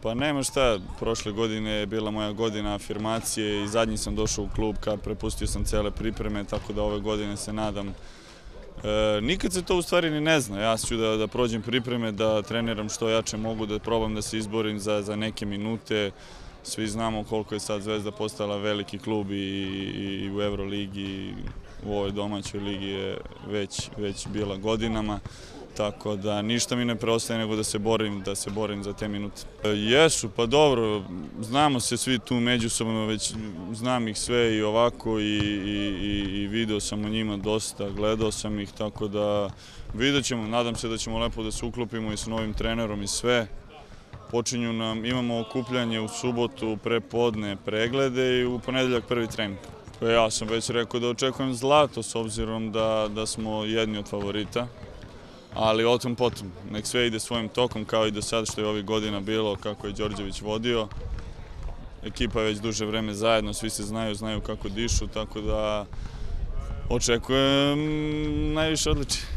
Pa nema šta, prošle godine je bila moja godina afirmacije i zadnji sam došao u klub kad prepustio sam cele pripreme, tako da ove godine se nadam. Nikad se to u stvari ni ne zna, ja ću da prođem pripreme, da treniram što jače mogu, da probam da se izborim za neke minute. Svi znamo koliko je sad Zvezda postala veliki klub i u Euroligi i u ovoj domaćoj ligi je već bila godinama. Tako da ništa mi ne preostaje nego da se borim za te minute. Jesu, pa dobro, znamo se svi tu međusobno, već znam ih sve i ovako i video sam o njima dosta, gledao sam ih, tako da vidjet ćemo, nadam se da ćemo lepo da se uklopimo i s novim trenerom i sve. Imamo okupljanje u subotu, prepodne preglede i u ponedeljak prvi trening. Ja sam već rekao da očekujem zlato s obzirom da smo jedni od favorita. Ali o tom potom, nek sve ide svojim tokom kao i do sada što je ovih godina bilo, kako je Đorđević vodio. Ekipa je već duže vreme zajedno, svi se znaju kako dišu, tako da očekujem najviše odličje.